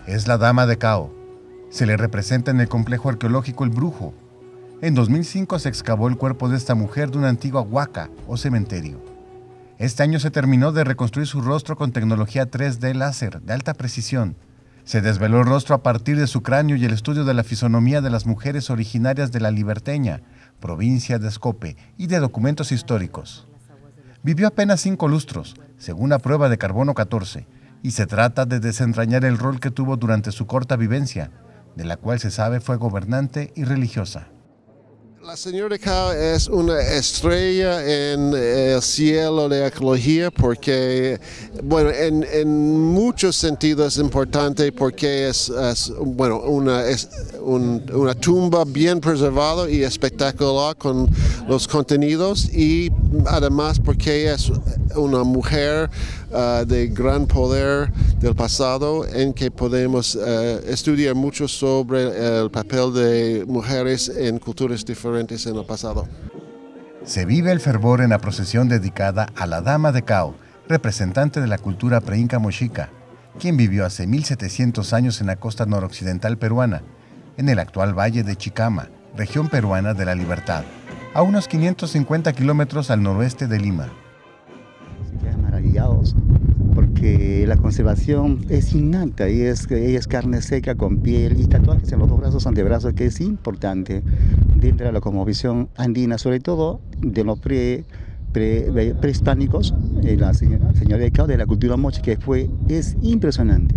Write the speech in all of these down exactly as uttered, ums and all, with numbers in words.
Es la Dama de Cao. Se le representa en el complejo arqueológico El Brujo. En dos mil cinco se excavó el cuerpo de esta mujer de una antigua huaca o cementerio. Este año se terminó de reconstruir su rostro con tecnología tres D láser de alta precisión. Se desveló el rostro a partir de su cráneo y el estudio de la fisonomía de las mujeres originarias de la Liberteña, provincia de Escope, y de documentos históricos. Vivió apenas cinco lustros, según la prueba de carbono catorce, y se trata de desentrañar el rol que tuvo durante su corta vivencia, de la cual se sabe fue gobernante y religiosa. La señora Cao es una estrella en el cielo de arqueología porque, bueno, en, en muchos sentidos es importante porque es, es bueno, una, es un, una tumba bien preservada y espectacular con los contenidos, y además porque es una mujer uh, de gran poder del pasado en que podemos uh, estudiar mucho sobre el papel de mujeres en culturas diferentes en el pasado. Se vive el fervor en la procesión dedicada a la Dama de Cao, representante de la cultura preinca mochica, quien vivió hace mil setecientos años en la costa noroccidental peruana, en el actual valle de Chicama, región peruana de la Libertad, a unos quinientos cincuenta kilómetros al noroeste de Lima. Se quedan maravillados porque la conservación es innata y es, es carne seca con piel y tatuajes en los dos brazos antebrazos, que es importante dentro de la cosmovisión andina, sobre todo de los pre, pre, prehispánicos, eh, la señora, señora de Cao, de la cultura moche, que fue, es impresionante.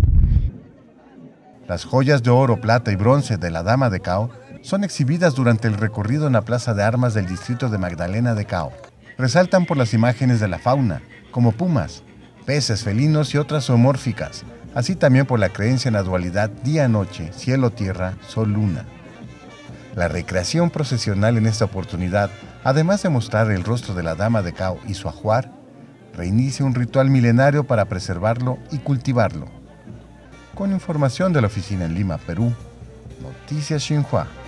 Las joyas de oro, plata y bronce de la Dama de Cao son exhibidas durante el recorrido en la Plaza de Armas del distrito de Magdalena de Cao. Resaltan por las imágenes de la fauna, como pumas, peces, felinos y otras zoomórficas, así también por la creencia en la dualidad día-noche, cielo-tierra, sol-luna. La recreación procesional en esta oportunidad, además de mostrar el rostro de la Dama de Cao y su ajuar, reinicia un ritual milenario para preservarlo y cultivarlo. Con información de la oficina en Lima, Perú, Noticias Xinhua.